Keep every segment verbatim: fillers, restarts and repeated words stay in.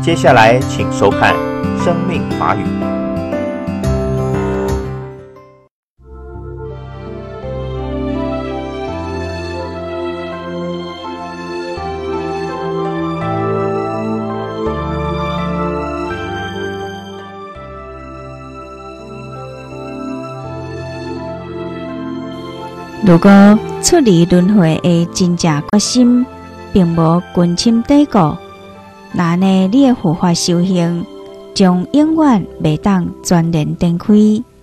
接下来，请收看《生命法语》。 如果出离轮回的真正决心，并无根深蒂固，那呢，你的护法修行将永远袂当全然展开。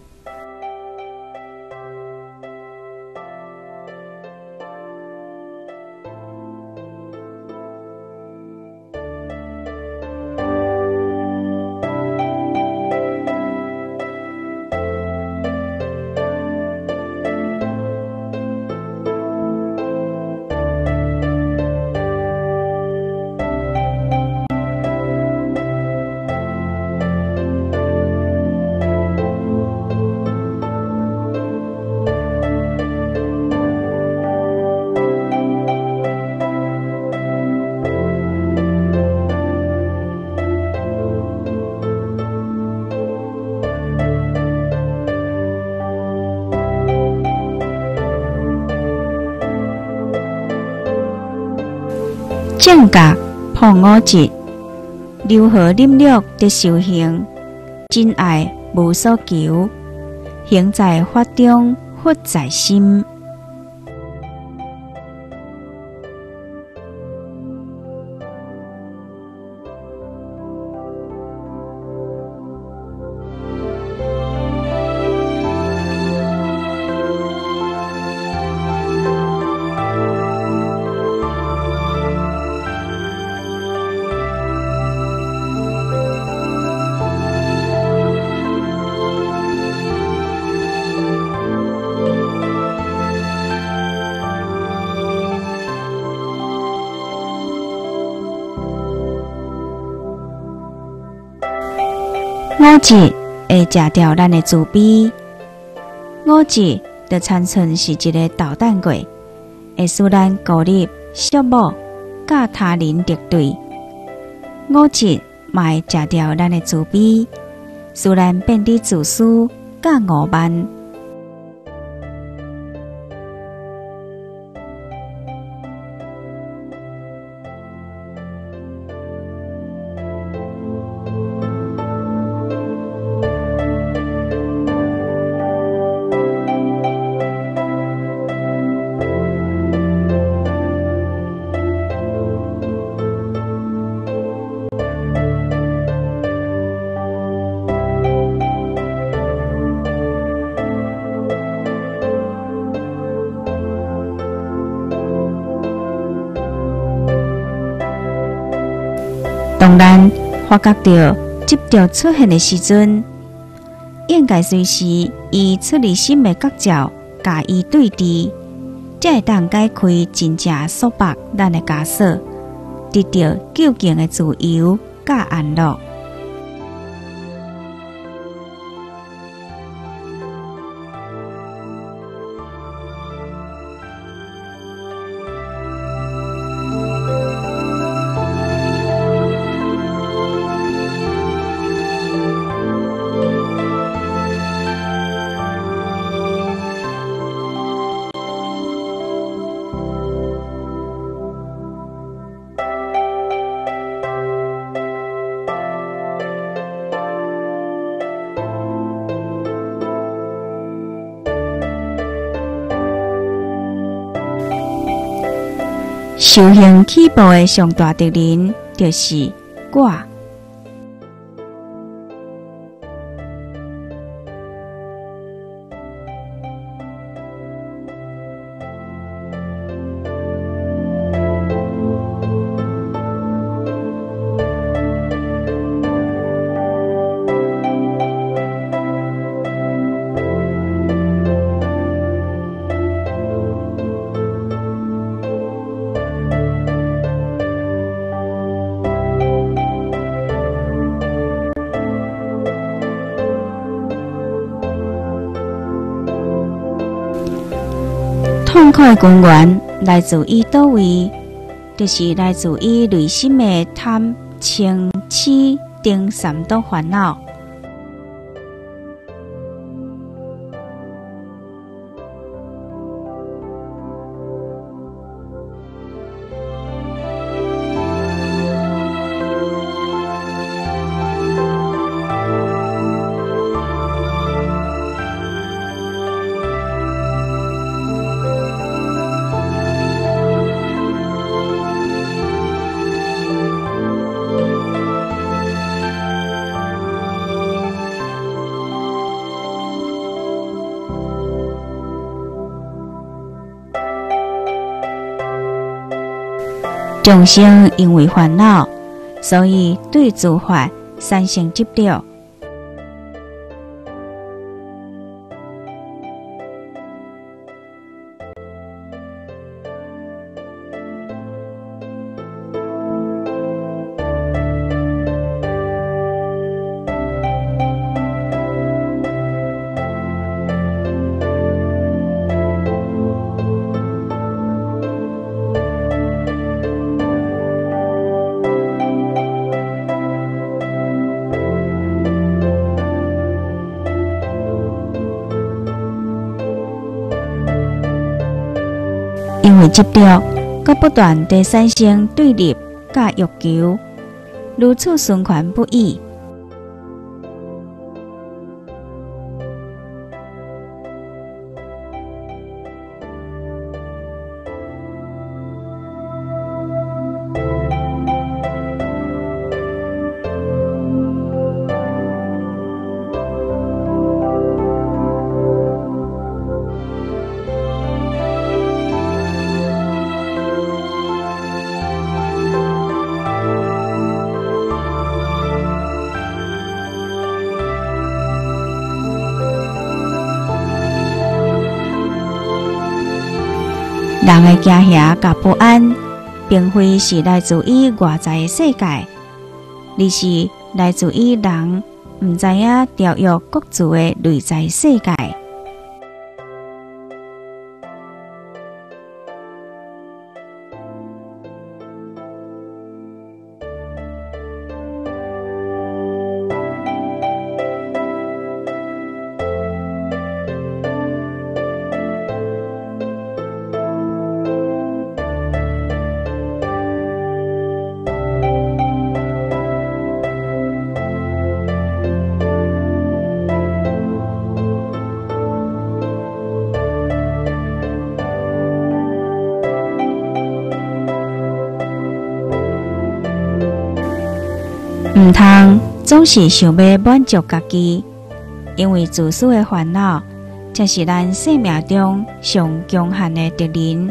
正觉破五疾，如何忍辱的修行？真爱无所求，行在法中，佛在心。五疾会食掉咱的慈悲，五疾就参像是一个导弹柜，会使咱孤立、寂寞，甲他人敌对。五疾嘛会食掉咱的慈悲，使咱变得自私、甲傲慢。当咱发觉到执着出现的时阵，应该随时以出离心的觉照加以对治，才会当解开真正束缚咱的枷锁，得到究竟的自由甲安乐。修行起步的上大敌人，就是我。痛苦的根源来自于叨位？就是来自于内心的贪、 清气定三毒烦恼。众生因为烦恼，所以对诸法产生执着。因为执着，佮不断地产生对立甲欲求，如此循环不已。人的惊吓甲不安，并非是来自于外在的世界，而是来自于人毋知影调育各自的内在世界。毋通总是想要满足家己，因为自私的烦恼，才是咱生命中上强悍的敌人。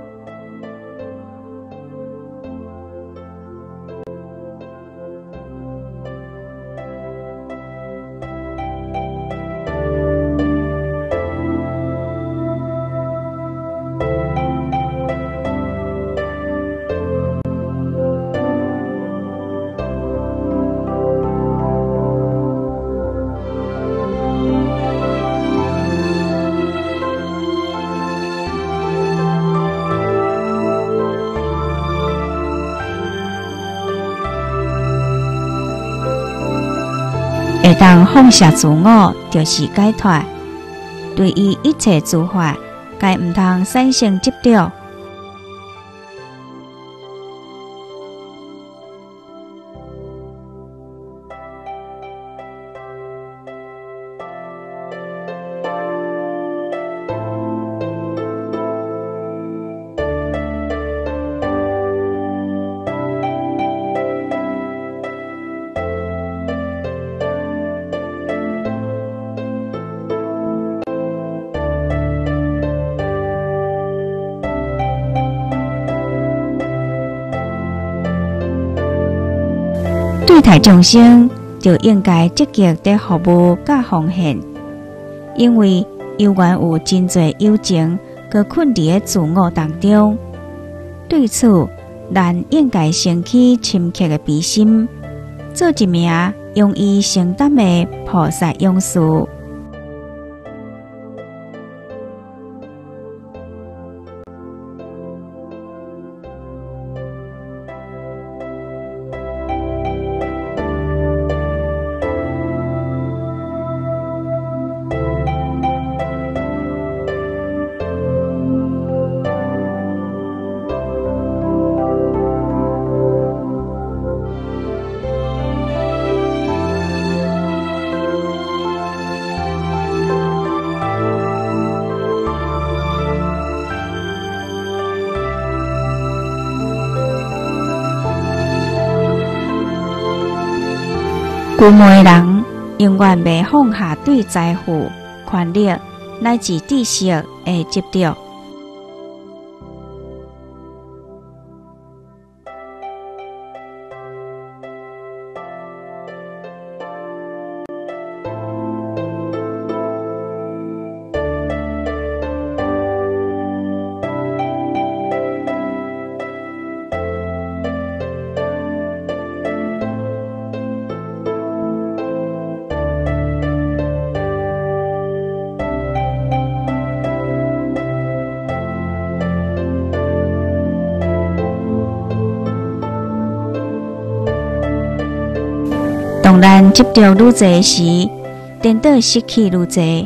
会当放下自我，就是解脱。对于一切诸法，该毋通产生执着。对待众生，就应该积极地服务甲奉献，因为犹原有真侪有情，佮困伫个自我当中。对此，咱应该升起深刻的悲心，做一名用意承担的菩萨勇士。 旧媒人永远袂放下对财富、权力乃至知识的执着。当咱执着愈侪时，颠倒失去愈侪。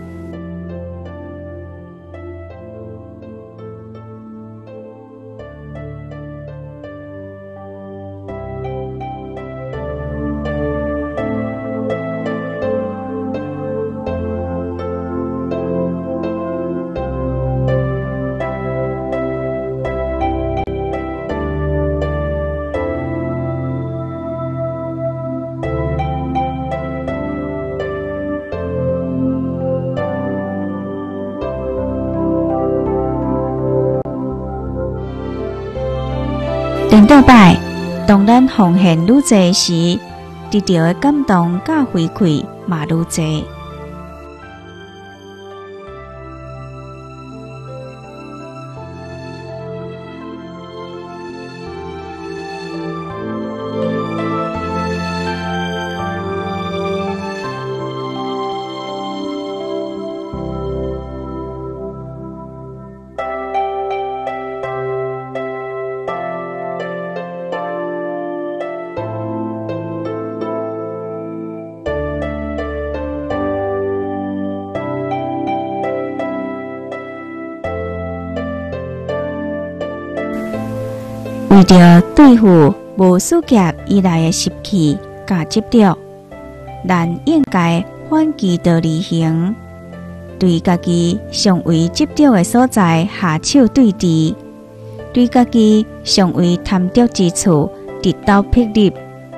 颠倒摆，当咱奉献愈侪时，得到的感动甲回馈嘛愈侪。为着对付无数劫以来的习气甲执着，咱应该反其道而行，对家己尚为执着的所在下手对治，对家己尚为贪得之处直刀劈入。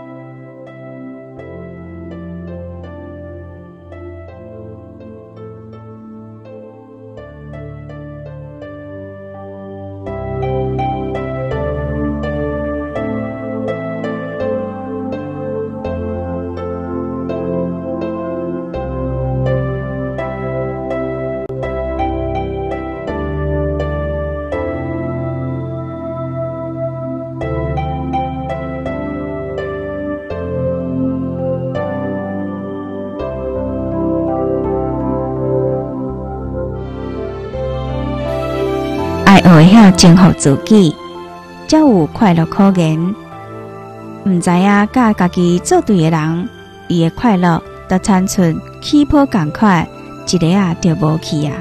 爱学晓征服自己，才有快乐可言。毋知影甲家己做对的人，伊的快乐，就亲像起泡共款，一个啊就无去啊。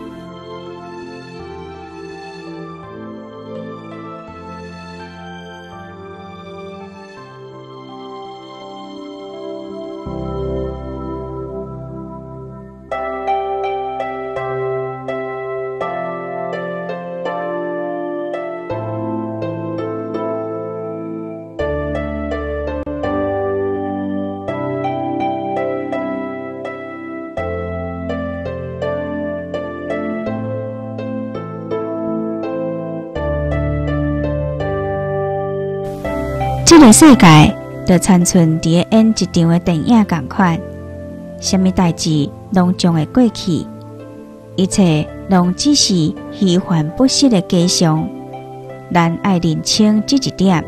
这个世界就亲像伫咧演一场的电影共款，什么代志拢将会过去，一切拢只是虚幻不实的假象。咱爱认清这一点。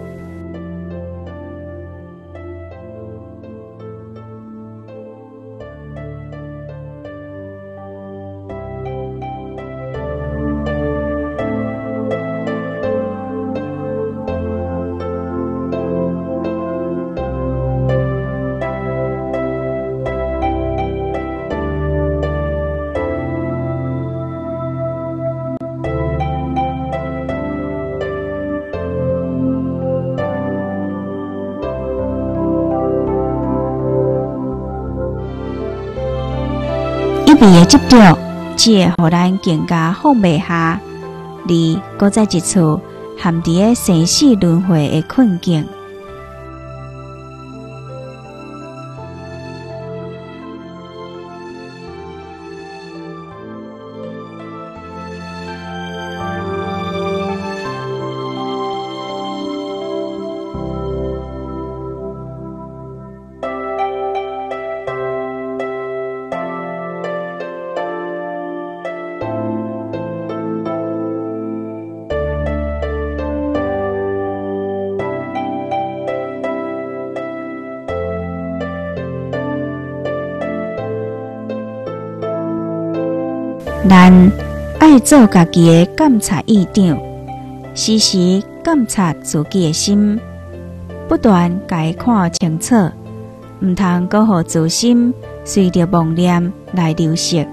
一味的执着，只会互咱更加放袂下，而搁在一处陷伫个生死轮回的困境。 咱爱做家己的监察院长，时时监察自己的心，不断家看清楚，毋通搁互自心随着妄念来流失。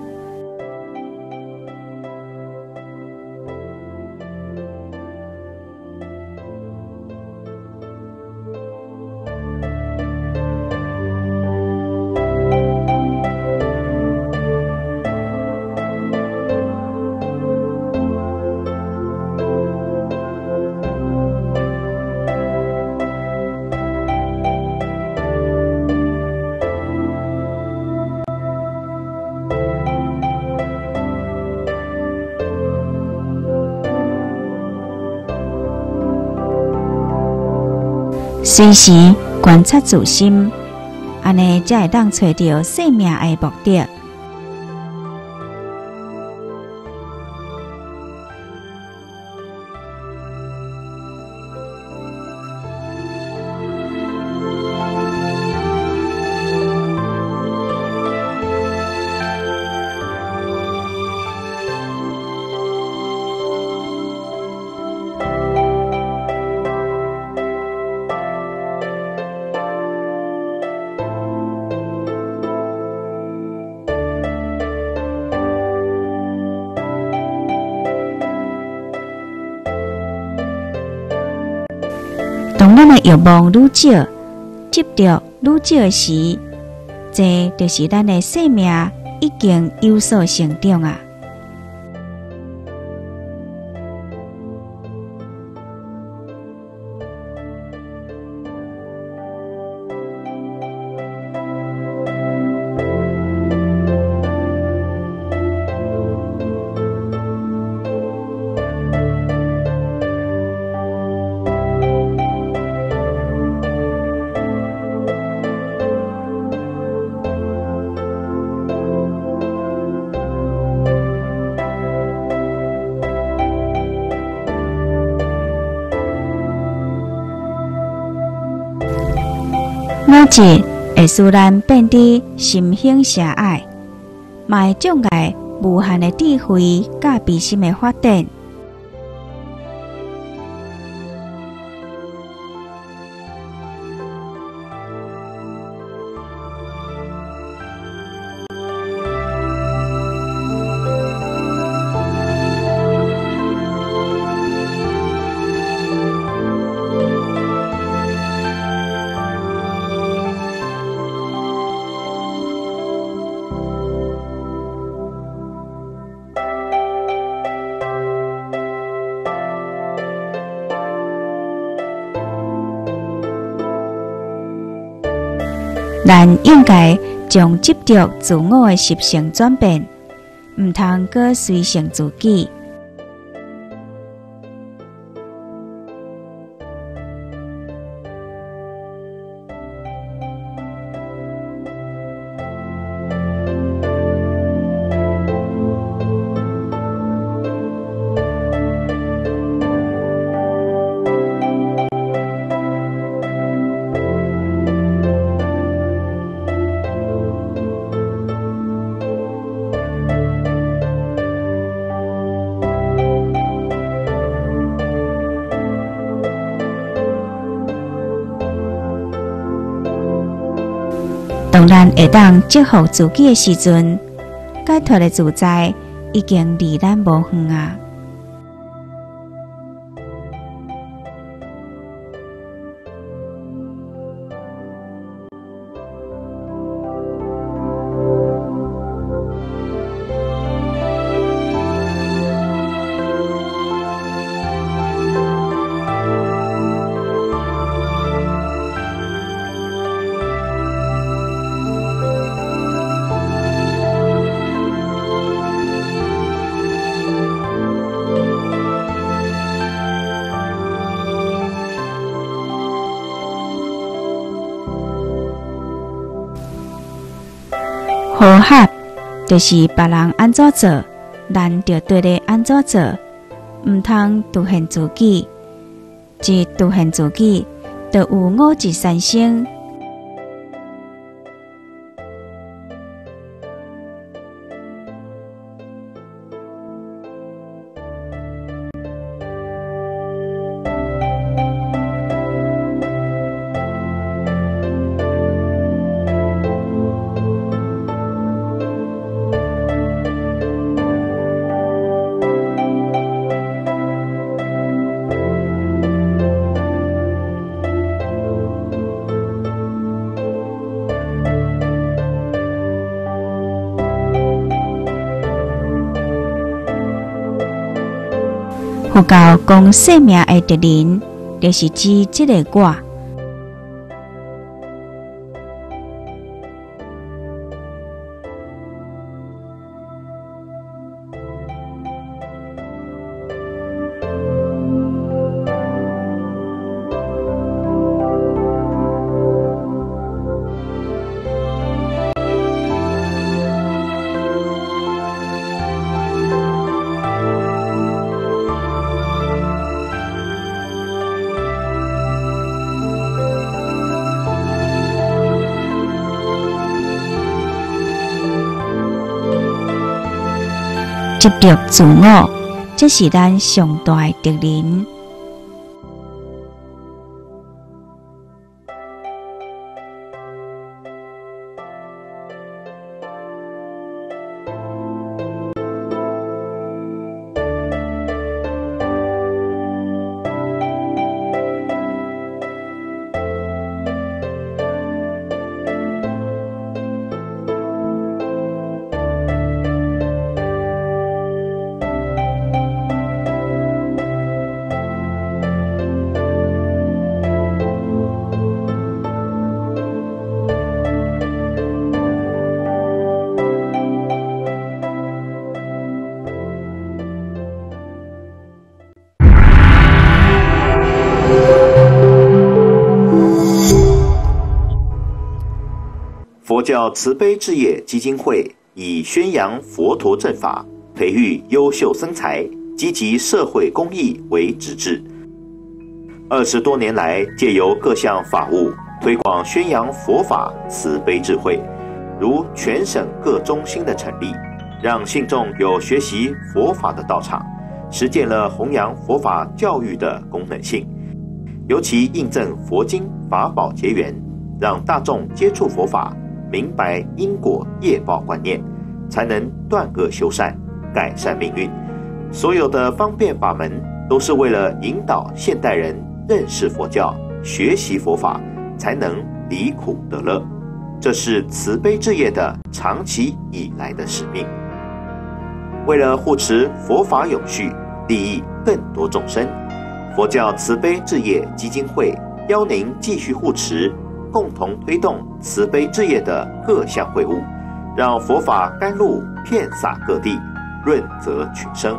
随时观察自心，安尼才会当找到生命的目的。当咱的欲望愈少，执着愈少时，这就是咱的生命已经有所成长啊。我执会使咱变得心胸狭隘，嘛会障碍无限的智慧甲悲心的发展。咱应该将执着自我的习性转变，毋通搁随性自己。当咱会当祝福自己的时阵，解脱的自在已经离咱无远啊。和合就是别人安怎做，咱就对咧安怎做，毋通独限自己。即独限自己，就有五指三生。 佛教讲生命的德林，就是指这个我。执着自我，这是咱上大的敌人。 佛教慈悲置业基金会以宣扬佛陀正法、培育优秀僧才、积极社会公益为职志。二十多年来，借由各项法务推广宣扬佛法慈悲智慧，如全省各中心的成立，让信众有学习佛法的道场，实践了弘扬佛法教育的功能性。尤其印证佛经法宝结缘，让大众接触佛法，明白因果业报观念，才能断恶修善，改善命运。所有的方便法门都是为了引导现代人认识佛教，学习佛法，才能离苦得乐。这是慈悲置业的长期以来的使命。为了护持佛法永续，利益更多众生，佛教慈悲置业基金会邀您继续护持，共同推动慈悲置业的各项会务，让佛法甘露遍洒各地，润泽群生。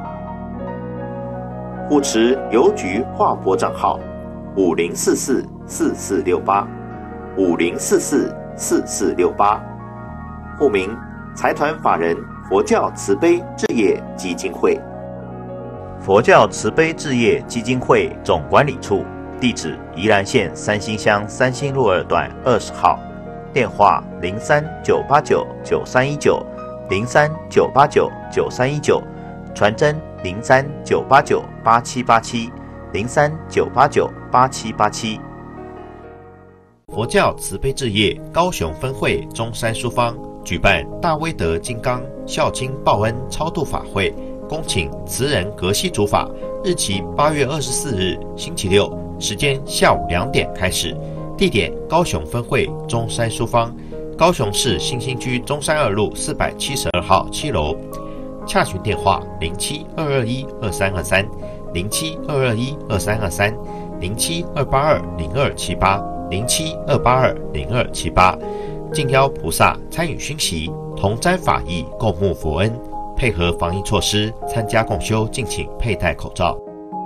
护持邮局划拨账号五零四四四四六八五零四四四四六八，户名财团法人佛教慈悲置业基金会。 佛教慈悲置业基金会总管理处，地址宜兰县三星乡三星路二段二十号，电话零三九八九九三一九零三九八九九三一九，传真零三九八九八七八七零三九八九八七八七。佛教慈悲置业高雄分会中山书坊举办大威德金刚孝亲报恩超度法会，恭请慈人格西主法，日期八月二十四日星期六，时间下午两点开始，地点高雄分会中山书坊，高雄市新兴区中山二路四百七十二号七楼。洽询电话零七二二一二三二三零七二二一二三二三零七二八二零二七八零七二八二零二七八。敬邀菩萨参与熏习，同沾法益，共沐佛恩。配合防疫措施，参加共修敬请佩戴口罩。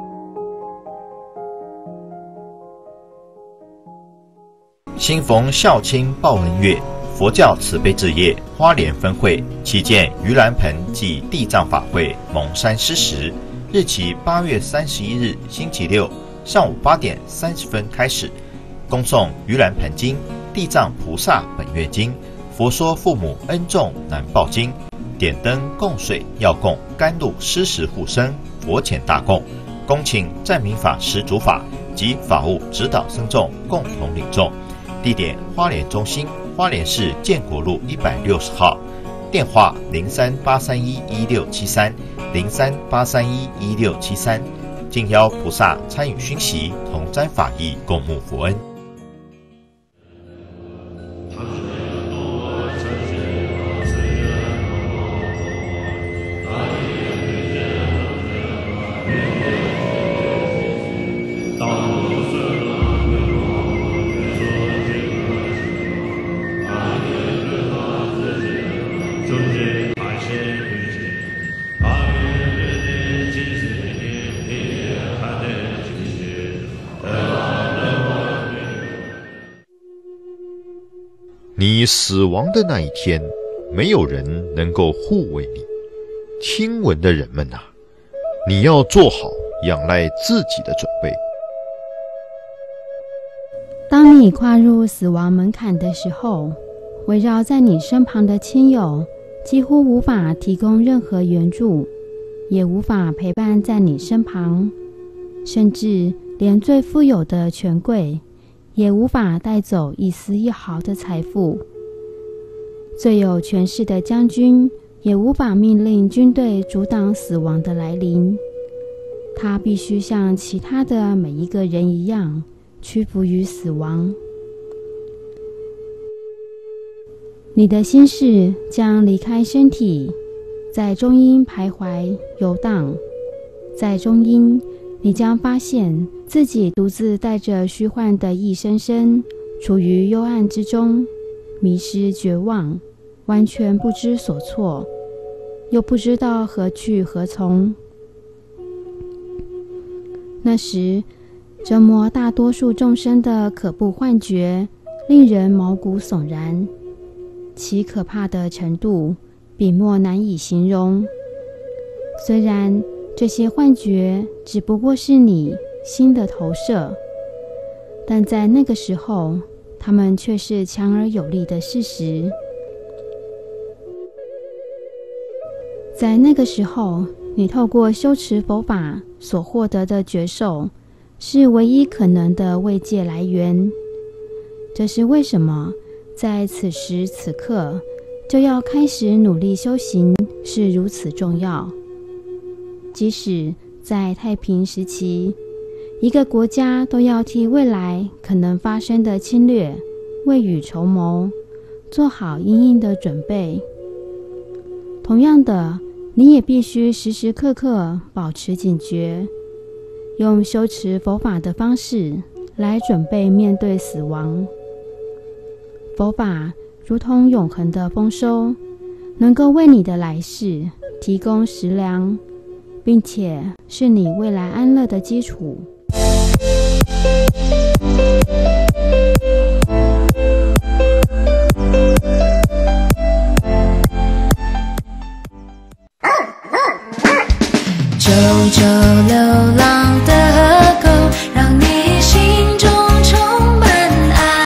新逢孝亲报恩月，佛教慈悲置业花莲分会旗舰盂兰盆暨地藏法会蒙山施食，日期八月三十一日星期六上午八点三十分开始，恭送盂兰盆经、地藏菩萨本愿经、佛说父母恩重难报经，点灯供水要供甘露施食护生佛前大供，恭请占明法师主法及法务指导僧众共同领众。地点花莲中心花莲市建国路一百六十号，电话零三八三一一六七三零三八三一一六七三。敬邀菩萨参与熏习，同沾法益，共沐佛恩。 Yeah. 你死亡的那一天，没有人能够护卫你。听闻的人们啊，你要做好仰赖自己的准备。 当你跨入死亡门槛的时候，围绕在你身旁的亲友几乎无法提供任何援助，也无法陪伴在你身旁，甚至连最富有的权贵也无法带走一丝一毫的财富。最有权势的将军也无法命令军队阻挡死亡的来临，他必须像其他的每一个人一样屈服于死亡。你的心事将离开身体，在中阴徘徊游荡，在中阴你将发现自己独自带着虚幻的一生生，处于幽暗之中，迷失绝望，完全不知所措，又不知道何去何从。那时折磨大多数众生的可怖幻觉令人毛骨悚然，其可怕的程度笔墨难以形容。虽然这些幻觉只不过是你心的投射，但在那个时候，它们却是强而有力的事实。在那个时候，你透过修持佛法所获得的觉受，是唯一可能的慰藉来源。这是为什么在此时此刻就要开始努力修行是如此重要。即使在太平时期，一个国家都要替未来可能发生的侵略未雨绸缪，做好因应的准备。同样的，你也必须时时刻刻保持警觉，用修持佛法的方式来准备面对死亡。佛法如同永恒的丰收，能够为你的来世提供食粮，并且是你未来安乐的基础。